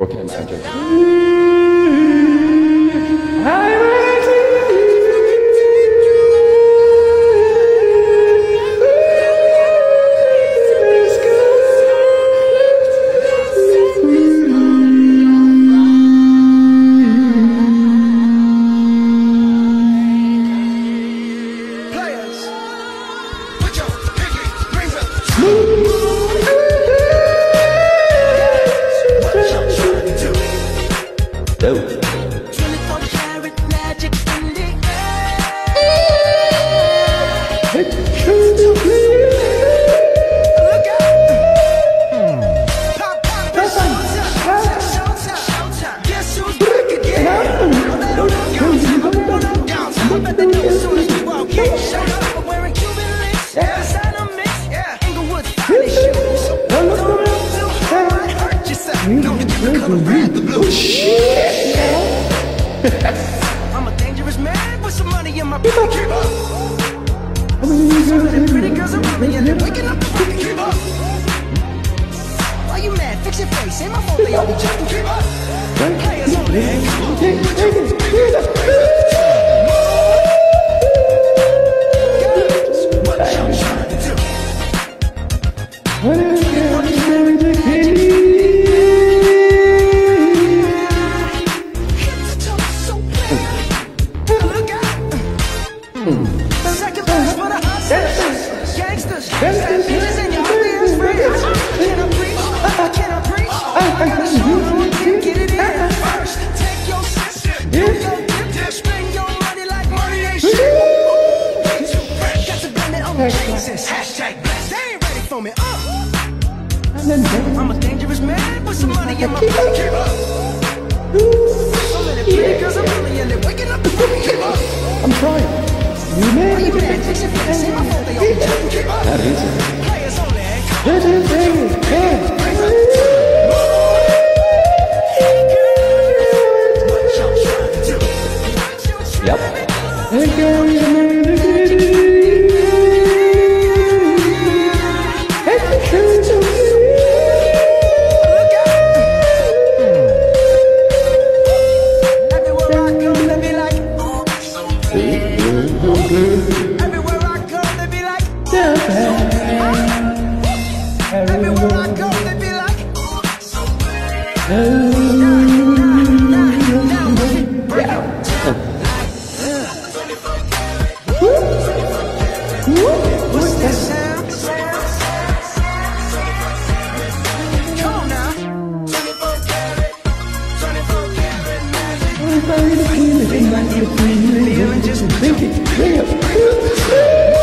그렇게 하면 안 돼요. No. 24 karat magic in the air. Look out. Pop, pop, it's showtime. Showtime. Guess who's back again? I bet they know as soon as we walk in. Show up, I'm wearing Cuban links. Designer mix. Inglewood's finest shoes. Don't look too hard. Hurt yourself. Know the color red, the blue. I'm a dangerous man with some money in my pocket. Keep up. Some of them pretty girls around me and they're waking up the fucking keep up. Why you mad? Fix your face. Ain't my fault they all be joking. Keep up. Players on there. What y'all trying to do? Second verse for the hustlers, gangsters, dealers and your obvious friends. Can I preach? Can I preach? I gotta show them we can get it in. First, take your sip, do your dip, spend your money like money ain't shit. Got to blame it on the Jesus. Hashtag blessed. They ain't ready for me. I'm a dangerous man with some money in my pocket. Keep up. So many pretty girls around me and they're waking up the fucking keep up. I'm trying. You Why made you it. mad? Fix your face. Ain't my fault they all be joking. Keep up. That is. Players only. That is. Yeah. What y'all trying to do? Yep. Everywhere I go, they be like. Everywhere I go, they be like. Everywhere I go, they be like. What's that sound? Come on now. 24 karat, 24 karat magic. Feeling just Bring it.